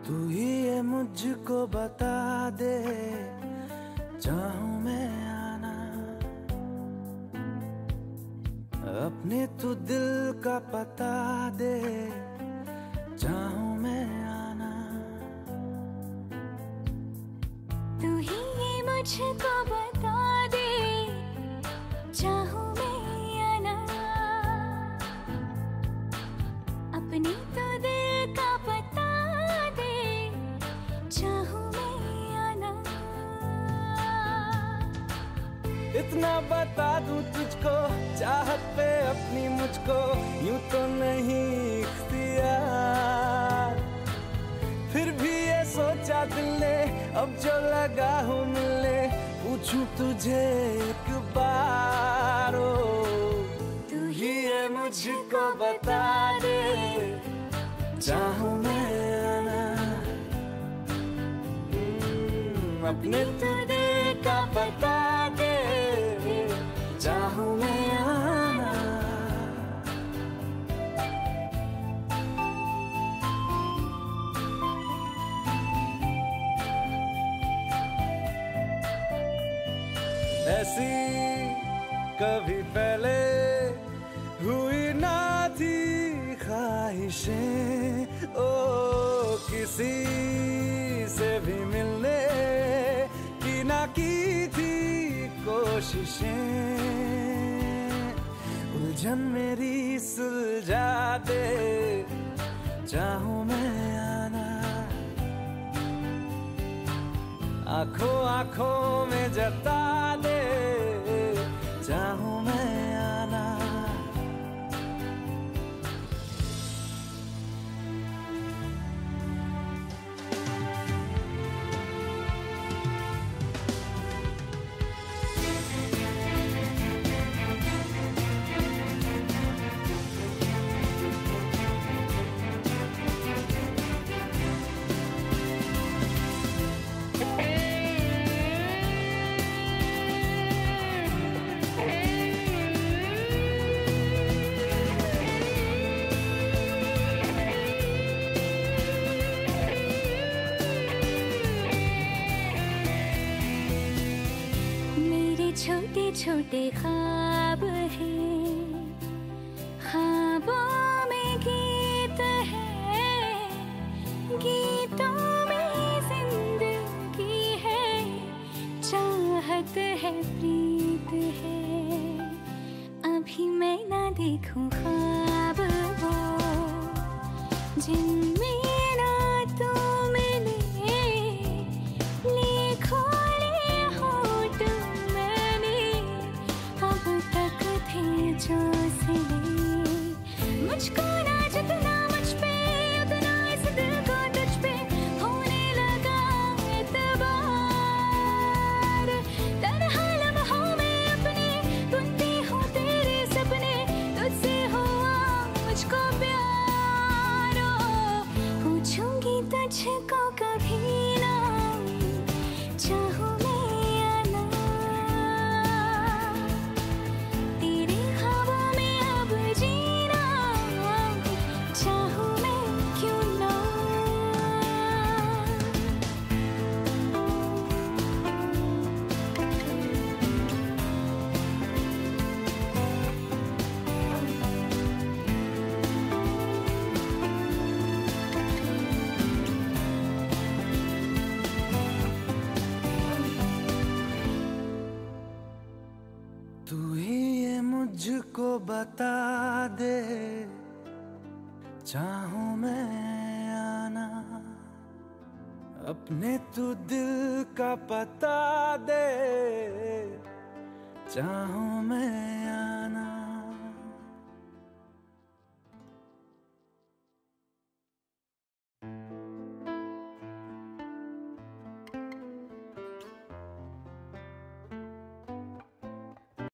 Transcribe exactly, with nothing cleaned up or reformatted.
तू ही ये मुझको बता दे, चाहूं मैं आना अपने, तू दिल का पता दे, चाहूं मैं आना। तू ही ये मुझको बता दे, चाहूं मैं आना अपने, तो दिल का पता दे, चाहूं मैं आना। इतना बता दूं तुझको, चाहत पे अपनी मुझको यूं तो नहीं इख्तियार, फिर भी ये सोचा दिल ने अब जो लगा हूं मिलने, पूछूं तुझे एक बार। ओ तू ही ये मुझको बता दे, चाहूं मैं आना अपने, तू दिल का पता दे, चाहूं मैं आना। ऐसी कभी पहले हुई ना थी ख्वाहिशें, ओ किसी से भी मिलने की ना की थी कोशिशें, उलझन मेरी सुलझा दे, चाहूं मैं आना आंखों आंखों में जता दे, चाहूं मैं आना। छोटे छोटे ख्वाब हैं, ख्वाबों में गीत है, गीतों में जिंदगी है, चाहत है, प्रीत है। अभी मैं ना देखूं ख्वाब वो जिनमें ना तू मिले, लिखो जो सिले मुझको ना, जितना मुझ पे उतना इस दिल को तुझ पे होने लगा एतबार। तन्हा लम्हों में अपने बुनती हूँ तेरे सपने, तुझसे हुआ मुझको प्यार। पूछूंगी तुझको कभी ना, चाहूं तू ही ये मुझको बता दे, चाहूं मैं आना अपने, तू दिल का पता दे, चाहूं मैं आना।